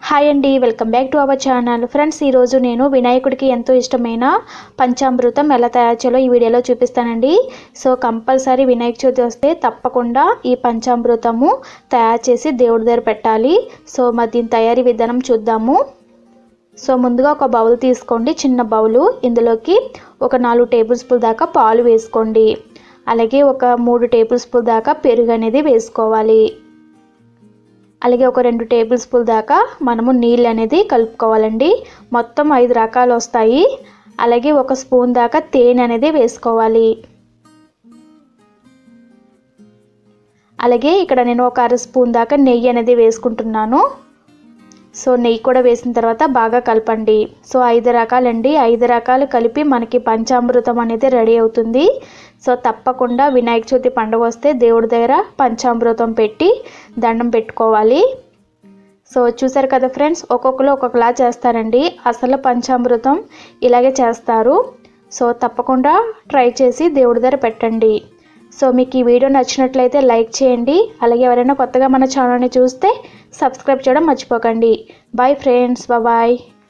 Hi అండి, welcome back to our channel. Friends, ఈరోజు నేను వినాయకుడికి ఎంతో ఇష్టమైన పంచామృతం ఎలా తయారు చేయాలో ఈ వీడియోలో చూపిస్తానండి. సో కంపల్సరీ వినాయక చవితి వస్తే తప్పకుండా ఈ పంచామృతము తయారు చేసి దేవుడి దగ్గర పెట్టాలి. సో మరి దీని తయారీ విధానం చూద్దాము. సో ముందుగా ఒక బౌల్ తీసుకోండి, చిన్న బౌలు. ఇందులోకి ఒక 4 టేబుల్ స్పూన్ దాకా పాలు వేసుకోండి. అలాగే ఒక 3 టేబుల్ స్పూన్ దాకా పెరుగు అనేది వేసుకోవాలి. అలాగే ఒక 2 టేబుల్ స్పూన్ దాకా మనము నీళ్ళు అనేది కలుపుకోవాలండి. మొత్తం 5 రకాలు వస్తాయి. అలాగే ఒక స్పూన్ దాకా తేనె అనేది వేసుకోవాలి. అలాగే ఇక్కడ నేను ఒక 1/2 స్పూన్ దాకా నెయ్యి అనేది వేసుకుంటున్నాను. సో నెయ్యి కూడా వేసిన తర్వాత బాగా కలపండి. సో 5 రకాలండి, 5 రకాలు కలిపి మనకి పంచామృతం అనేది రెడీ అవుతుంది. సో తప్పకుండా వినాయక చవితి పండుగ వస్తే దేవుడి దగ్గర పంచామృతం పెట్టి దండం పెట్టుకోవాలి. సో చూసారు కదా ఫ్రెండ్స్, ఒక్కొక్కరు ఒక్కొక్కలా చేస్తారండి. అసలు పంచామృతం ఇలాగే చేస్తారు. సో తప్పకుండా ట్రై చేసి దేవుడి దగ్గర పెట్టండి. సో మీకు ఈ వీడియో నచ్చినట్లయితే లైక్ చేయండి. అలాగే ఎవరైనా కొత్తగా మన ఛానల్ని చూస్తే సబ్స్క్రైబ్ చేయడం మర్చిపోకండి. Bye friends, bye.